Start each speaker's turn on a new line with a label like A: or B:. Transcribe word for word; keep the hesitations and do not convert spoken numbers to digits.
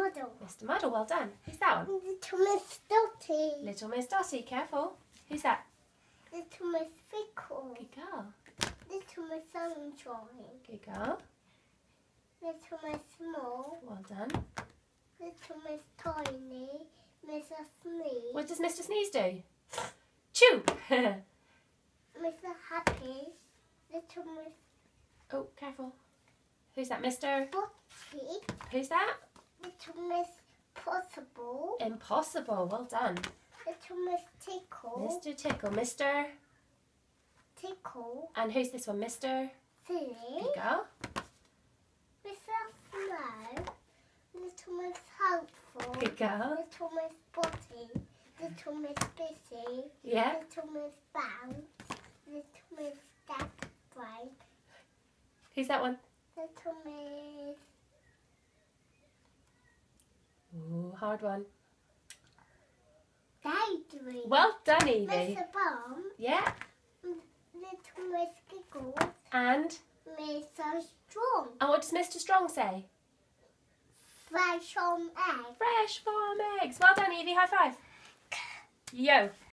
A: Muddle.
B: Mister Muddle, well done. Who's that one?
A: Little Miss Dotty.
B: Little Miss Dotty, careful. Who's that?
A: Little Miss Fickle.
B: Good girl.
A: Little Miss Sunshine.
B: Good girl.
A: Little Miss Small.
B: Well done.
A: Little Miss Tiny. Mister Sneeze.
B: What does Mister Sneeze do? Chew!
A: Mister Happy. Little Miss
B: Oh, careful. Who's that, Mister?
A: Botty.
B: Who's that?
A: Little Miss Possible.
B: Impossible, well done.
A: Little Miss Tickle.
B: Mister Tickle, Mister
A: Tickle.
B: And who's this one, Mister
A: Silly.
B: Good girl.
A: Mister Slow. Little Miss Helpful.
B: Good girl.
A: Little Miss Botty. Little Miss Busy.
B: Yeah.
A: Little Miss Bounce. Little Miss Step Break.
B: Who's that one?
A: Little Miss
B: Ooh, hard one.
A: Daydream.
B: Well done, Evie.
A: Mister Bomb.
B: Yeah.
A: Little Miss Giggles.
B: And?
A: Mister Strong.
B: And what does Mister Strong say?
A: Fresh on egg.
B: Fresh farm eggs. Well done, Evie. High five. Yo.